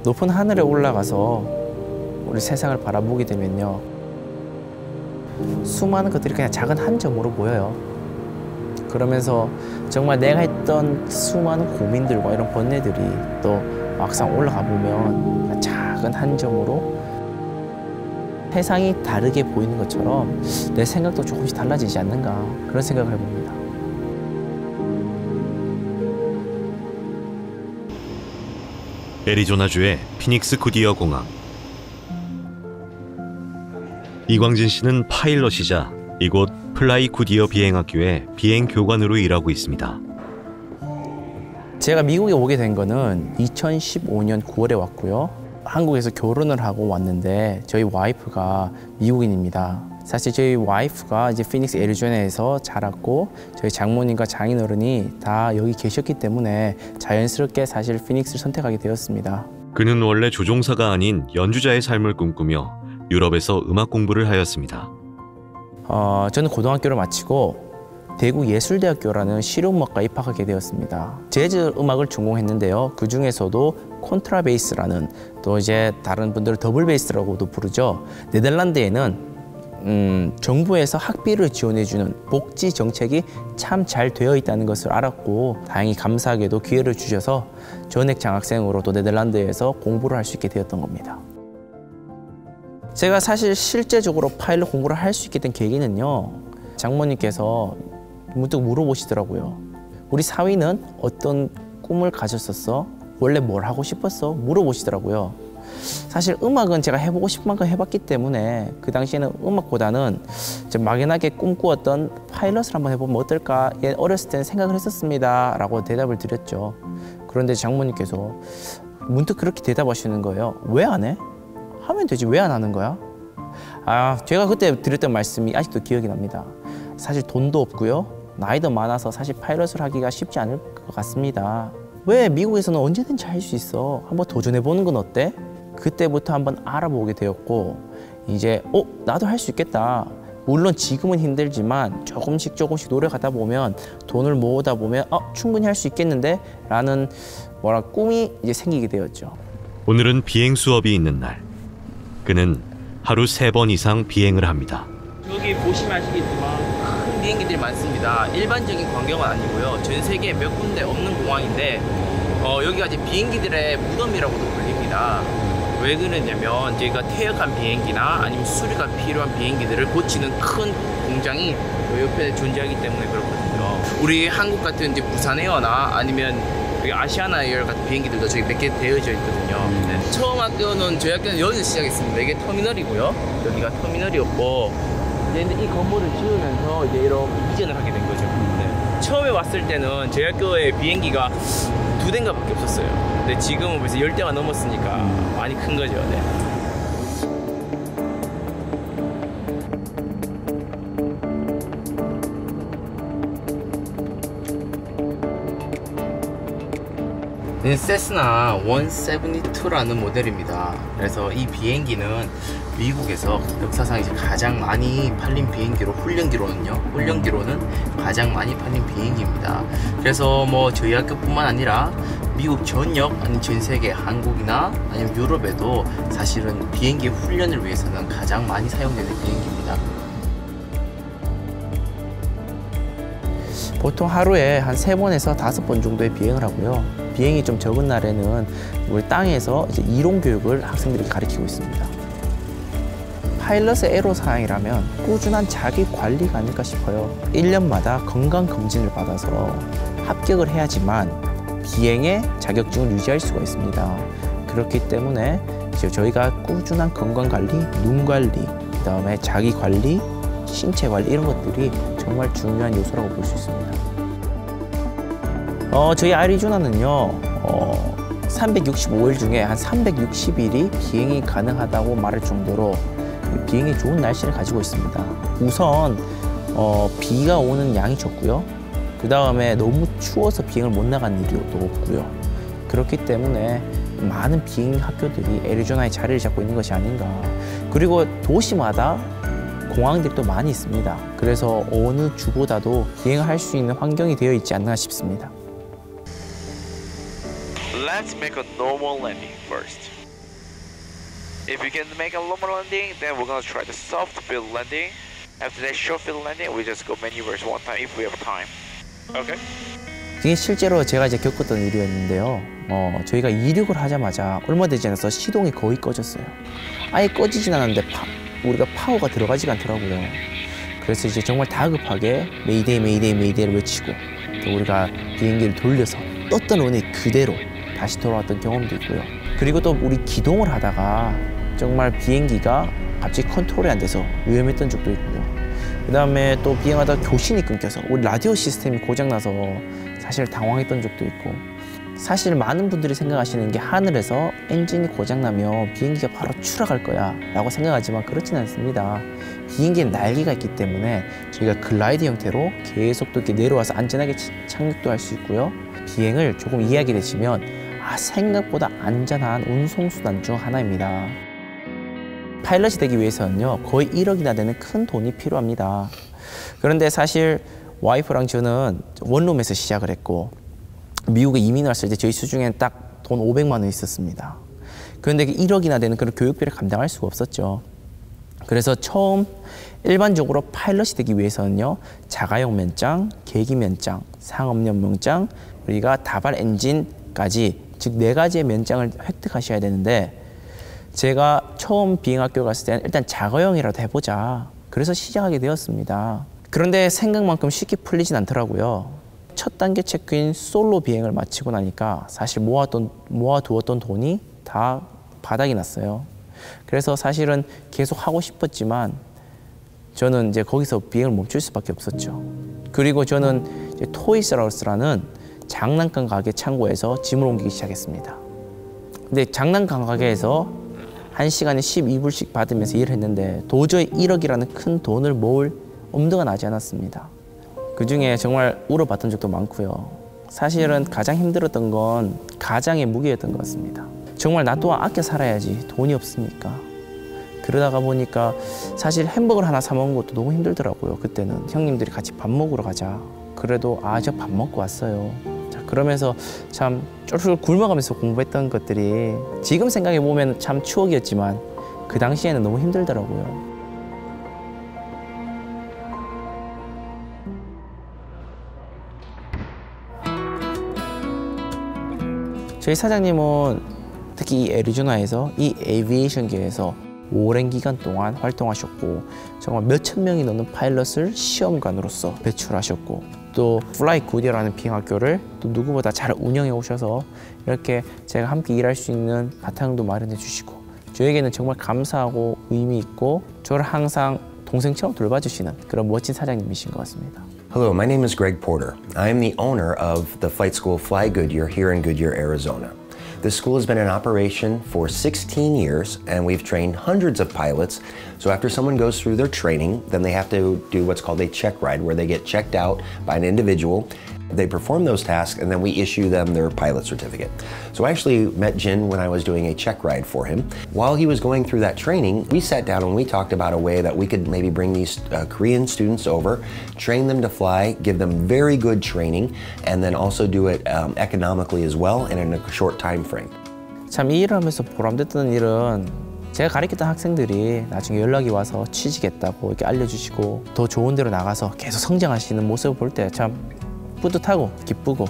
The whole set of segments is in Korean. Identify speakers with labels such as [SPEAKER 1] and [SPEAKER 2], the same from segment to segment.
[SPEAKER 1] 높은 하늘에 올라가서 우리 세상을 바라보게 되면요, 수많은 것들이 그냥 작은 한 점으로 보여요. 그러면서 정말 내가 했던 수많은 고민들과 이런 번뇌들이 또 막상 올라가 보면 작은 한 점으로 세상이 다르게 보이는 것처럼 내 생각도 조금씩 달라지지 않는가, 그런 생각을 해봅니다.
[SPEAKER 2] 애리조나주의 피닉스 구디어 공항. 이광진 씨는 파일럿이자 이곳 플라이 구디어 비행학교의 비행 교관으로 일하고 있습니다.
[SPEAKER 1] 제가 미국에 오게 된 거는 2015년 9월에 왔고요. 한국에서 결혼을 하고 왔는데 저희 와이프가 미국인입니다. 사실 저희 와이프가 이제 피닉스 애리조나에서 자랐고 저희 장모님과 장인어른이 다 여기 계셨기 때문에 자연스럽게 사실 피닉스를 선택하게 되었습니다.
[SPEAKER 2] 그는 원래 조종사가 아닌 연주자의 삶을 꿈꾸며 유럽에서 음악 공부를 하였습니다.
[SPEAKER 1] 저는 고등학교를 마치고 대구예술대학교라는 실용음악과에 입학하게 되었습니다. 재즈 음악을 전공했는데요. 그 중에서도 콘트라베이스라는, 또 이제 다른 분들은 더블 베이스라고도 부르죠. 네덜란드에는 정부에서 학비를 지원해주는 복지 정책이 참 잘 되어 있다는 것을 알았고, 다행히 감사하게도 기회를 주셔서 전액 장학생으로 또 네덜란드에서 공부를 할 수 있게 되었던 겁니다. 제가 사실 실제적으로 파일럿 공부를 할 수 있게 된 계기는요, 장모님께서 문득 물어보시더라고요. 우리 사위는 어떤 꿈을 가졌었어? 원래 뭘 하고 싶었어? 물어보시더라고요. 사실 음악은 제가 해보고 싶은 만큼 해봤기 때문에 그 당시에는 음악보다는 막연하게 꿈꾸었던 파일럿을 한번 해보면 어떨까, 어렸을 때는 생각을 했었습니다 라고 대답을 드렸죠. 그런데 장모님께서 문득 그렇게 대답하시는 거예요. 왜 안 해? 하면 되지, 왜 안 하는 거야? 제가 그때 드렸던 말씀이 아직도 기억이 납니다. 사실 돈도 없고요, 나이도 많아서 사실 파일럿을 하기가 쉽지 않을 것 같습니다. 왜 미국에서는 언제든지 할 수 있어, 한번 도전해보는 건 어때? 그때부터 한번 알아보게 되었고, 이제 나도 할 수 있겠다. 물론 지금은 힘들지만 조금씩 노력하다 보면, 돈을 모으다 보면 충분히 할 수 있겠는데? 라는 꿈이 이제 생기게 되었죠.
[SPEAKER 2] 오늘은 비행 수업이 있는 날. 그는 하루 3번 이상 비행을 합니다.
[SPEAKER 1] 여기 보시면 아시겠지만 큰 비행기들이 많습니다. 일반적인 광경은 아니고요. 전 세계에 몇 군데 없는 공항인데 여기가 이제 비행기들의 무덤이라고도 불립니다. 왜 그러냐면 저희가 퇴역한 비행기나 아니면 수리가 필요한 비행기들을 고치는 큰 공장이 옆에 존재하기 때문에 그렇거든요. 우리 한국 같은 이제 부산에어나 아니면 여기 아시아나에어 같은 비행기들도 저기 몇 개 되어져 있거든요. 네. 처음 학교는 저희 학교는 여기서 시작했습니다. 이게 터미널이고요. 여기가 터미널이었고, 이제 이 건물을 지으면서 이제 이렇게 이전을 하게 된 거죠. 네. 처음에 왔을 때는 저희 학교에 비행기가 2대인가밖에 없었어요. 근데 지금은 벌써 10대가 넘었으니까 많이 큰 거죠. 네. 세스나 172라는 모델입니다. 그래서 이 비행기는 미국에서 역사상 이제 가장 많이 팔린 비행기로, 훈련기로는 가장 많이 팔린 비행기입니다. 그래서 저희 학교뿐만 아니라 미국 전역, 아니 전 세계, 한국이나 아니면 유럽에도 사실은 비행기 훈련을 위해서는 가장 많이 사용되는 비행기입니다. 보통 하루에 한 3번에서 5번 정도의 비행을 하고요. 비행이 좀 적은 날에는 우리 땅에서 이제 이론 교육을 학생들에게 가르치고 있습니다. 파일럿의 애로사항이라면 꾸준한 자기 관리가 아닐까 싶어요. 1년마다 건강검진을 받아서 합격을 해야지만 비행의 자격증을 유지할 수가 있습니다. 그렇기 때문에 저희가 꾸준한 건강관리, 눈관리, 그다음에 자기관리, 신체관리 이런 것들이 정말 중요한 요소라고 볼 수 있습니다. 저희 애리조나는요, 365일 중에 한 360일이 비행이 가능하다고 말할 정도로 비행이 좋은 날씨를 가지고 있습니다. 우선 비가 오는 양이 적고요. 그 다음에 너무 추워서 비행을 못 나간 일이 또 없고요. 그렇기 때문에 많은 비행 학교들이 애리조나에 자리를 잡고 있는 것이 아닌가. 그리고 도시마다 공항들이 또 많이 있습니다. 그래서 어느 주보다도 비행을 할 수 있는 환경이 되어 있지 않나 싶습니다.
[SPEAKER 3] let's make a normal landing first. If you can make a normal landing, then we're gonna try the soft field landing. After that short field landing, we just go maneuvers one time if we have time. Okay?
[SPEAKER 1] 이게 실제로 제가 이제 겪었던 일이었는데요. 저희가 이륙을 하자마자 얼마 되지 않아서 시동이 거의 꺼졌어요. 아예 꺼지진 않았는데 우리가 파워가 들어가지가 않더라고요. 그래서 이제 정말 다급하게 메이데이 메이데이 메이데이를 외치고 또 우리가 비행기를 돌려서 떴던 운이 그대로 다시 돌아왔던 경험도 있고요. 그리고 또 우리 기동을 하다가 정말 비행기가 갑자기 컨트롤이 안 돼서 위험했던 적도 있고요. 그 다음에 또 비행하다 교신이 끊겨서 우리 라디오 시스템이 고장나서 사실 당황했던 적도 있고, 사실 많은 분들이 생각하시는 게 하늘에서 엔진이 고장나면 비행기가 바로 추락할 거야 라고 생각하지만 그렇지는 않습니다. 비행기에 날개가 있기 때문에 저희가 글라이드 형태로 계속 또 이렇게 내려와서 안전하게 착륙도 할 수 있고요. 비행을 조금 이해하게 되시면 생각보다 안전한 운송수단 중 하나입니다. 파일럿이 되기 위해서는요 거의 1억이나 되는 큰 돈이 필요합니다. 그런데 사실 와이프랑 저는 원룸에서 시작을 했고 미국에 이민 왔을 때 저희 수중에는 딱 돈 500만 원 있었습니다. 그런데 1억이나 되는 그런 교육비를 감당할 수가 없었죠. 그래서 처음 일반적으로 파일럿이 되기 위해서는요 자가용 면장, 계기 면장, 상업용 면장, 우리가 다발 엔진까지 즉 4가지의 면장을 획득하셔야 되는데, 제가 처음 비행학교 갔을 때는 일단 자가용이라도 해보자. 그래서 시작하게 되었습니다. 그런데 생각만큼 쉽게 풀리진 않더라고요. 첫 단계 체크인 솔로 비행을 마치고 나니까 사실 모아두었던 돈이 다 바닥이 났어요. 그래서 사실은 계속 하고 싶었지만 저는 이제 거기서 비행을 멈출 수밖에 없었죠. 그리고 저는 이제 토이스라우스라는 장난감 가게 창고에서 짐을 옮기기 시작했습니다. 근데 장난감 가게에서 1시간에 12불씩 받으면서 일을 했는데 도저히 1억이라는 큰 돈을 모을 엄두가 나지 않았습니다. 그중에 정말 울어봤던 적도 많고요. 사실은 가장 힘들었던 건 가장의 무게였던 것 같습니다. 정말 나 또한 아껴 살아야지 돈이 없으니까. 그러다가 보니까 사실 햄버거를 하나 사 먹은 것도 너무 힘들더라고요. 그때는 형님들이 같이 밥 먹으러 가자. 그래도 저 밥 먹고 왔어요. 자, 그러면서 참 쫄쫄 굶어가면서 공부했던 것들이 지금 생각해 보면 참 추억이었지만 그 당시에는 너무 힘들더라고요. 저희 사장님은 특히 이 애리조나에서 이 에비에이션계에서 오랜 기간 동안 활동하셨고 정말 몇천 명이 넘는 파일럿을 시험관으로서 배출하셨고 또 플라이 굿이어라는 비행학교를 또 누구보다 잘 운영해 오셔서 이렇게 제가 함께 일할 수 있는 바탕도 마련해 주시고 저에게는 정말 감사하고 의미 있고 저를 항상 동생처럼 돌봐주시는 그런 멋진 사장님이신 것 같습니다.
[SPEAKER 4] Hello, my name is Greg Porter. I am the owner of the flight school Fly Goodyear here in Goodyear, Arizona. This school has been in operation for 16 years and we've trained hundreds of pilots. So after someone goes through their training, then they have to do what's called a check ride where they get checked out by an individual. They perform those tasks and then we issue them their pilot certificate. So I actually met Jin when I was doing a check ride for him. While he was going through that training, we sat down and we talked about a way that we could maybe bring these Korean students over, train them to fly, give them very good training, and then also do it economically as well and in a short time frame.
[SPEAKER 1] 참 이 일을 하면서 보람됐던 일은 제가 가르쳤던 학생들이 나중에 연락이 와서 취직했다고 이렇게 알려주시고 더 좋은 데로 나가서 계속 성장하시는 모습을 볼 때 참 뿌듯하고 기쁘고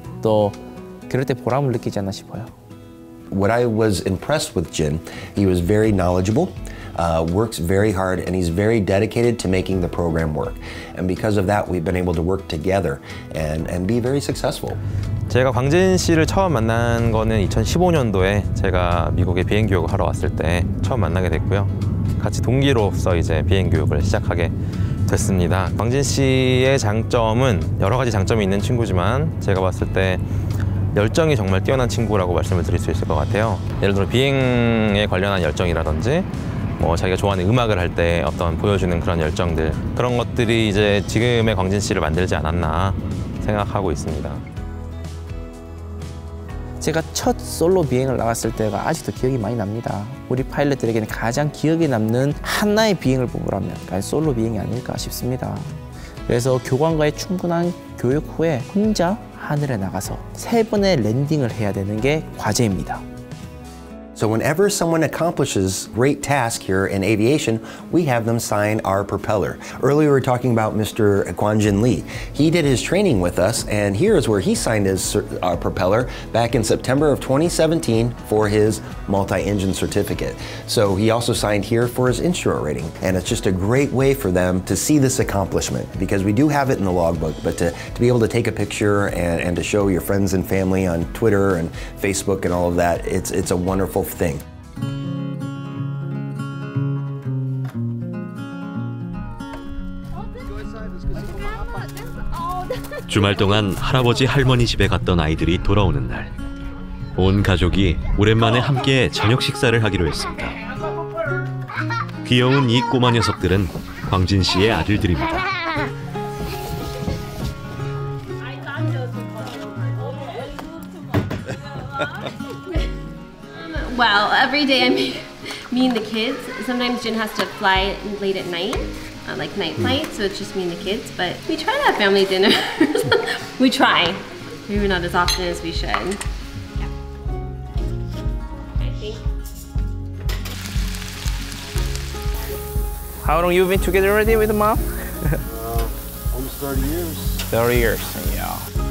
[SPEAKER 1] 또 그럴 때 보람을 느끼지 않나 싶어요.
[SPEAKER 4] What I was impressed with Jin, he was very knowledgeable, works very hard, and he's very dedicated to making the program work. And because of that, we've been able to work together and be very successful.
[SPEAKER 5] 제가 광진 씨를 처음 만난 거는 2015년도에 제가 미국에 비행 교육을 하러 왔을 때 처음 만나게 됐고요. 같이 동기로서 이제 비행 교육을 시작하게 됐습니다. 광진 씨의 장점은 여러 가지 장점이 있는 친구지만 제가 봤을 때 열정이 정말 뛰어난 친구라고 말씀을 드릴 수 있을 것 같아요. 예를 들어 비행에 관련한 열정이라든지 자기가 좋아하는 음악을 할 때 어떤 보여주는 그런 열정들, 그런 것들이 이제 지금의 광진 씨를 만들지 않았나 생각하고 있습니다.
[SPEAKER 1] 제가 첫 솔로 비행을 나갔을 때가 아직도 기억이 많이 납니다. 우리 파일럿들에게는 가장 기억에 남는 하나의 비행을 뽑으라면 솔로 비행이 아닐까 싶습니다. 그래서 교관과의 충분한 교육 후에 혼자 하늘에 나가서 3번의 랜딩을 해야 되는 게 과제입니다.
[SPEAKER 4] So whenever someone accomplishes great task here in aviation, we have them sign our propeller. Earlier we were talking about Mr. Guanjin Lee. He did his training with us, and here is where he signed his propeller back in September of 2017 for his multi-engine certificate. So he also signed here for his instrument rating, and it's just a great way for them to see this accomplishment, because we do have it in the logbook, but to be able to take a picture and to show your friends and family on Twitter and Facebook and all of that, it's a wonderful thing.
[SPEAKER 2] 주말 동안 할아버지 할머니 집에 갔던 아이들이 돌아오는 날, 온 가족이 오랜만에 함께 저녁 식사를 하기로 했습니다. 귀여운 이 꼬마 녀석들은 광진 씨의 아들들입니다.
[SPEAKER 6] Well, every day I me and the kids. Sometimes Jin has to fly late at night, like night flight, so it's just me and the kids. But we try to have family dinners. We try. Maybe not as often as we should. Yeah. I think.
[SPEAKER 1] How long you been together already with mom?
[SPEAKER 7] Almost 30 years.
[SPEAKER 1] 30 years. Yeah.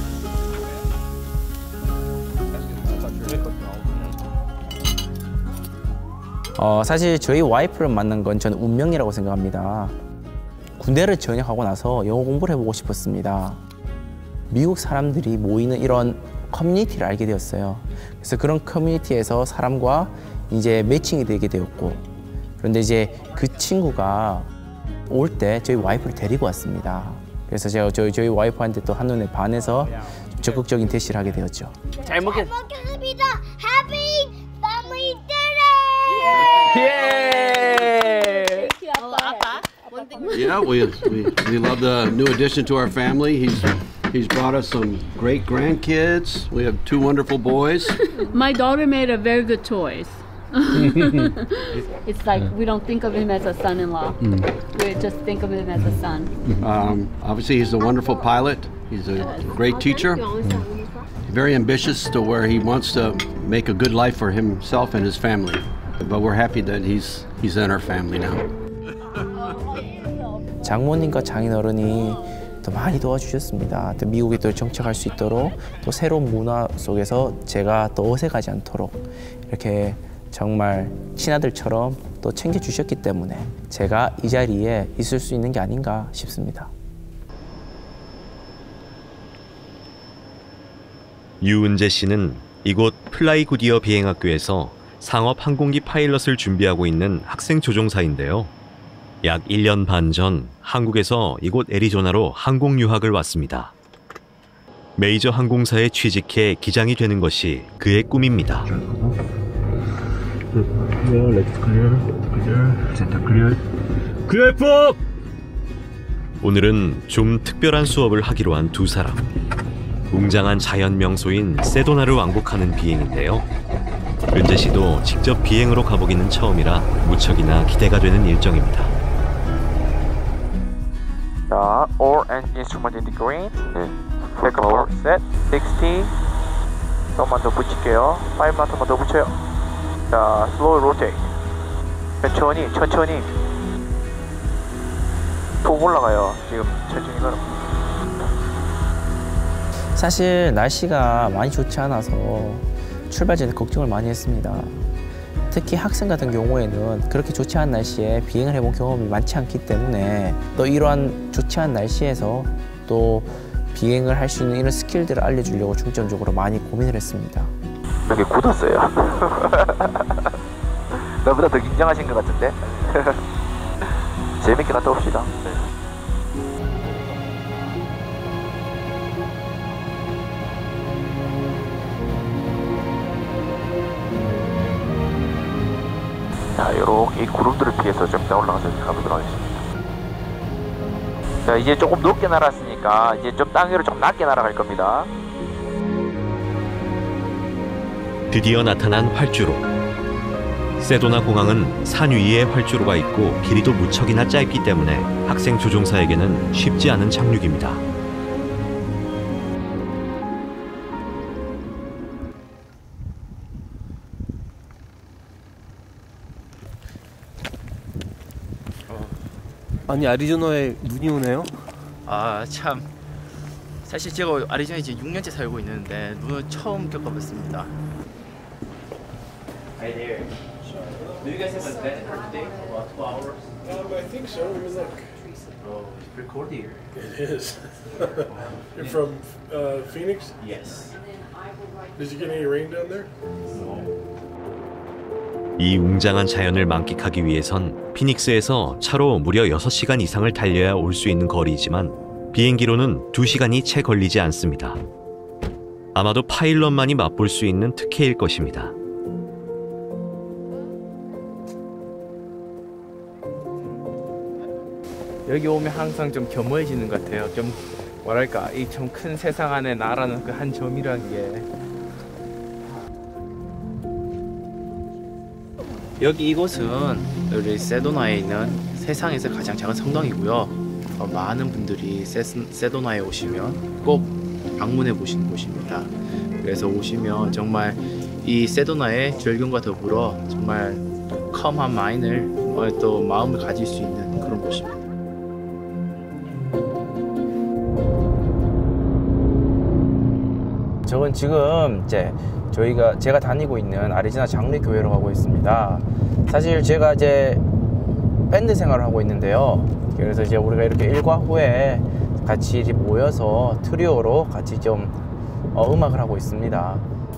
[SPEAKER 1] 사실 저희 와이프를 만난 건 저는 운명이라고 생각합니다. 군대를 전역하고 나서 영어 공부를 해보고 싶었습니다. 미국 사람들이 모이는 이런 커뮤니티를 알게 되었어요. 그래서 그런 커뮤니티에서 사람과 이제 매칭이 되게 되었고, 그런데 이제 그 친구가 올 때 저희 와이프를 데리고 왔습니다. 그래서 제가 저희 와이프한테 또 한눈에 반해서 좀 적극적인 대시를 하게 되었죠. 잘 먹겠습니다.
[SPEAKER 8] Happy family dinner!
[SPEAKER 1] 예!
[SPEAKER 7] Yeah, we love the new addition to our family. He's brought us some great grandkids. We have 2 wonderful boys.
[SPEAKER 9] My daughter made a very good choice. It's like we don't think of him as a son-in-law. We just think of him as a son.
[SPEAKER 7] Obviously, he's a wonderful pilot. He's a great teacher. Very ambitious to where he wants to make a good life for himself and his family. But we're happy that he's in our family now.
[SPEAKER 1] 장모님과 장인어른이 더 많이 도와주셨습니다. 또 미국에 또 정착할 수 있도록, 또 새로운 문화 속에서 제가 또 어색하지 않도록 이렇게 정말 친아들처럼 또 챙겨주셨기 때문에 제가 이 자리에 있을 수 있는 게 아닌가 싶습니다.
[SPEAKER 2] 유은재 씨는 이곳 플라이 굿이어 비행학교에서 상업 항공기 파일럿을 준비하고 있는 학생 조종사인데요. 약 1년 반 전 한국에서 이곳 애리조나로 항공 유학을 왔습니다. 메이저 항공사에 취직해 기장이 되는 것이 그의 꿈입니다. 오늘은 좀 특별한 수업을 하기로 한 2 사람. 웅장한 자연 명소인 세도나를 왕복하는 비행인데요. 은재 씨도 직접 비행으로 가보기는 처음이라 무척이나 기대가 되는 일정입니다.
[SPEAKER 3] 자, all engine instrument in the green. 네. Backup set 60. 조금만 더 붙일게요. 5만큼만 더 붙여요. 자, slow rotate. 천천히. 톡 올라가요. 지금 천천히 걸어.
[SPEAKER 1] 사실 날씨가 많이 좋지 않아서 출발 전에 걱정을 많이 했습니다. 특히 학생 같은 경우에는 그렇게 좋지 않은 날씨에 비행을 해본 경험이 많지 않기 때문에 또 이러한 좋지 않은 날씨에서 또 비행을 할 수 있는 이런 스킬들을 알려주려고 중점적으로 많이 고민을 했습니다.
[SPEAKER 3] 되게 굳었어요. 나보다 더 긴장하신 것 같은데? 재밌게 갔다 옵시다. 자, 이렇게 이 구름들을 피해서 좀 더 올라가서 가보도록 하겠습니다. 자, 이제 조금 높게 날았으니까 이제 좀 땅 위로 좀 낮게 날아갈 겁니다.
[SPEAKER 2] 드디어 나타난 활주로. 세도나 공항은 산 위에 활주로가 있고 길이도 무척이나 짧기 때문에 학생 조종사에게는 쉽지 않은 착륙입니다.
[SPEAKER 10] 아니 애리조나에 눈이 오네요?
[SPEAKER 1] 아 참 사실 제가 애리조나에 이제 6년째 살고 있는데 눈을 처음 겪어봤습니다. Hi there. Do you guys have a bed for today? About 2 hours?
[SPEAKER 11] I think so. Let me look.
[SPEAKER 1] Oh, it's pretty cold here.
[SPEAKER 11] It is. You're from Phoenix?
[SPEAKER 1] Yes.
[SPEAKER 11] Did you get any rain down there?
[SPEAKER 2] 이 웅장한 자연을 만끽하기 위해선 피닉스에서 차로 무려 6시간 이상을 달려야 올 수 있는 거리지만 비행기로는 2시간이 채 걸리지 않습니다. 아마도 파일럿만이 맛볼 수 있는 특혜일 것입니다.
[SPEAKER 1] 여기 오면 항상 좀 겸허해지는 것 같아요. 좀 뭐랄까 이 좀 큰 세상 안에 나라는 그 한 점이란 게. 여기 이곳은 우리 세도나에 있는 세상에서 가장 작은 성당이고요. 많은 분들이 세도나에 오시면 꼭 방문해 보시는 곳입니다. 그래서 오시면 정말 이 세도나의 절경과 더불어 정말 컴한 마인을 또 마음을 가질 수 있는 그런 곳입니다. 저건 지금 제가 다니고 있는 아리조나 장례교회로 가고 있습니다. 사실 제가 이제 밴드 생활을 하고 있는데요. 그래서 이제 우리가 이렇게 일과 후에 같이 모여서 트리오로 같이 좀 음악을 하고 있습니다.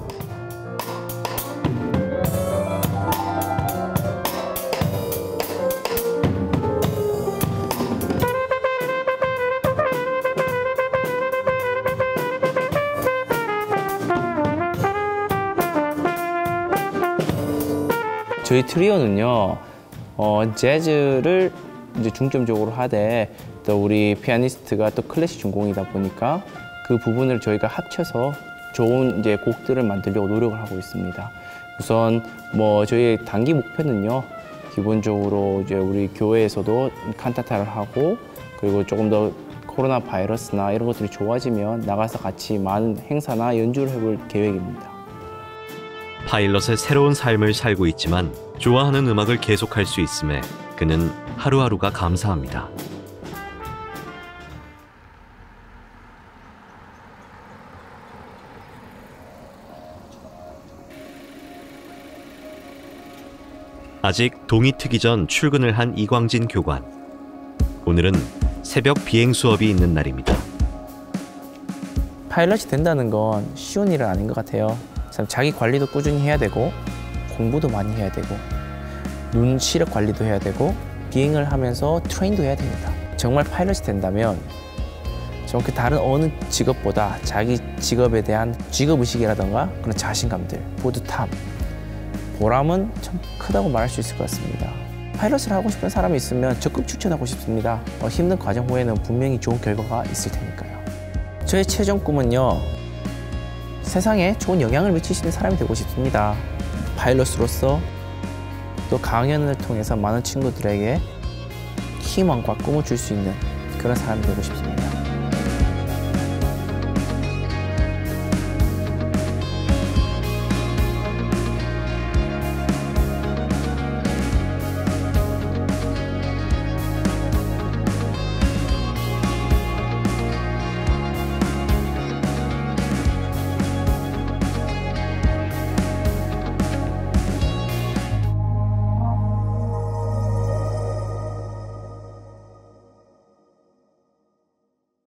[SPEAKER 1] 저희 트리오는요, 재즈를 이제 중점적으로 하되 또 우리 피아니스트가 또 클래식 전공이다 보니까 그 부분을 저희가 합쳐서 좋은 이제 곡들을 만들려고 노력을 하고 있습니다. 우선 저희의 단기 목표는요, 기본적으로 이제 우리 교회에서도 칸타타를 하고 그리고 조금 더 코로나 바이러스나 이런 것들이 좋아지면 나가서 같이 많은 행사나 연주를 해볼 계획입니다.
[SPEAKER 2] 파일럿의 새로운 삶을 살고 있지만 좋아하는 음악을 계속할 수 있음에 그는 하루하루가 감사합니다. 아직 동이 트기 전 출근을 한 이광진 교관. 오늘은 새벽 비행 수업이 있는 날입니다.
[SPEAKER 1] 파일럿이 된다는 건 쉬운 일은 아닌 것 같아요. 자기 관리도 꾸준히 해야 되고 공부도 많이 해야 되고 눈 시력 관리도 해야 되고 비행을 하면서 트레인도 해야 됩니다. 정말 파일럿이 된다면 그 다른 어느 직업보다 자기 직업에 대한 직업의식이라던가 그런 자신감들, 뿌듯함, 보람은 참 크다고 말할 수 있을 것 같습니다. 파일럿을 하고 싶은 사람이 있으면 적극 추천하고 싶습니다. 힘든 과정 후에는 분명히 좋은 결과가 있을 테니까요. 저의 최종 꿈은요, 세상에 좋은 영향을 미칠 수 있는 사람이 되고 싶습니다. 파일럿으로서 또 강연을 통해서 많은 친구들에게 희망과 꿈을 줄 수 있는 그런 사람이 되고 싶습니다.